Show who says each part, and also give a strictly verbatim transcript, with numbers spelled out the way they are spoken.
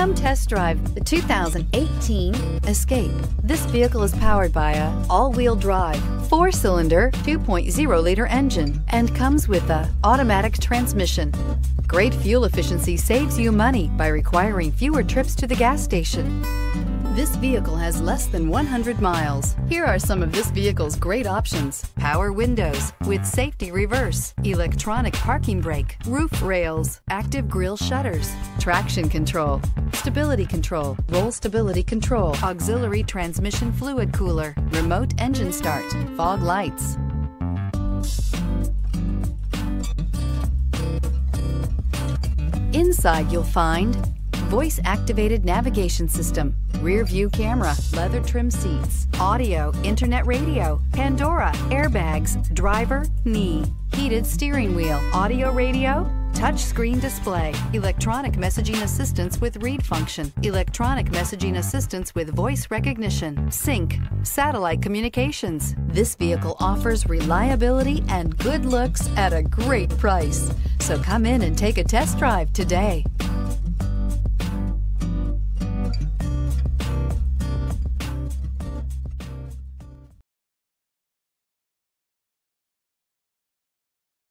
Speaker 1: Come test drive the two thousand eighteen Escape. This vehicle is powered by a all-wheel drive, four-cylinder, two point oh liter engine and comes with a automatic transmission. Great fuel efficiency saves you money by requiring fewer trips to the gas station. This vehicle has less than one hundred miles. Here are some of this vehicle's great options: power windows with safety reverse, electronic parking brake, roof rails, active grille shutters, traction control, stability control, roll stability control, auxiliary transmission fluid cooler, remote engine start, fog lights. Inside you'll find voice-activated navigation system, rear view camera, leather trim seats, audio, internet radio, Pandora, airbags, driver, knee, heated steering wheel, audio radio, touchscreen display, electronic messaging assistance with read function, electronic messaging assistance with voice recognition, sync, satellite communications. This vehicle offers reliability and good looks at a great price. So come in and take a test drive today.